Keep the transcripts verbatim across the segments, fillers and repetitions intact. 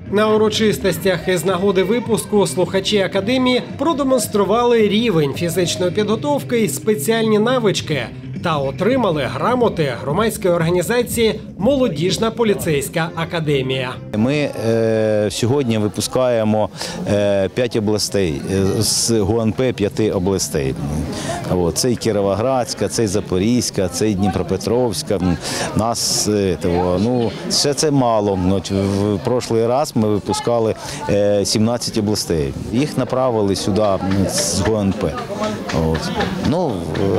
На урочистостях із нагоди випуску слухачі академії продемонстрували рівень фізичної підготовки і спеціальні навички та отримали грамоти громадської організації «Молодіжна поліцейська академія». Ми е, сьогодні випускаємо е, п'ять областей з ГУНП п'яти областей. О, це і Кіровоградська, це і Запорізька, це і Дніпропетровська. Нас е, того, ну, ще це мало. В прошлий раз ми випускали е, сімнадцять областей. Їх направили сюди з ГУНП. От. Ну,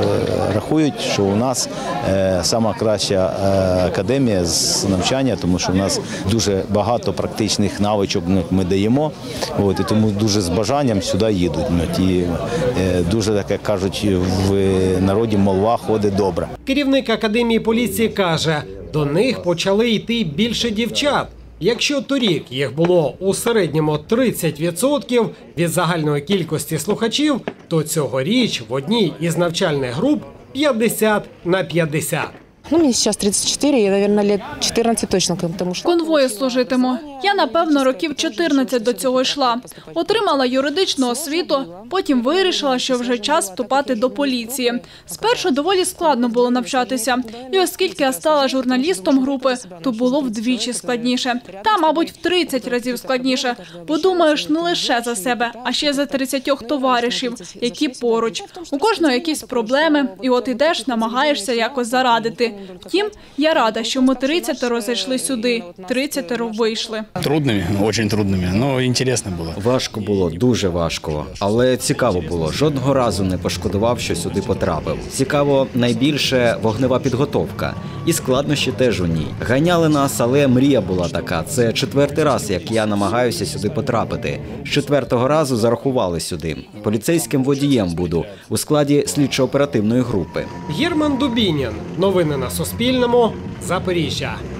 е, рахують, що у нас е, сама краща е, академія з навчання, тому що у нас дуже багато практичних навичок ми даємо, от, і тому дуже з бажанням сюди їдуть. І е, дуже, так як кажуть, в народі молва ходить добре. Керівник академії поліції каже, до них почали йти більше дівчат. Якщо торік їх було у середньому тридцять відсотків від загальної кількості слухачів, то цьогоріч в одній із навчальних груп п'ятдесят на п'ятдесят. Ну, мені зараз тридцять чотири, я, мабуть, років чотирнадцять точно, тому що... Конвої служитиму. Я, напевно, років чотирнадцять до цього йшла. Отримала юридичну освіту, потім вирішила, що вже час вступати до поліції. Спершу доволі складно було навчатися. І оскільки я стала журналістом групи, то було вдвічі складніше. Та, мабуть, в тридцять разів складніше. Бо думаєш не лише за себе, а ще за тридцятьох товаришів, які поруч. У кожного якісь проблеми, і от ідеш, намагаєшся якось зарадити. Втім, я рада, що ми тридцятеро зайшли сюди, тридцятеро вийшли. Трудними, дуже трудними, але цікаво було. Важко було, дуже важко, але цікаво було. Жодного разу не пошкодував, що сюди потрапив. Цікаво найбільше вогнева підготовка. І складнощі теж у ній. Ганяли нас, але мрія була така. Це четвертий раз, як я намагаюся сюди потрапити. З четвертого разу зарахували сюди. Поліцейським водієм буду у складі слідчо-оперативної групи. Герман Дубінін. Новини на Суспільному. Запоріжжя.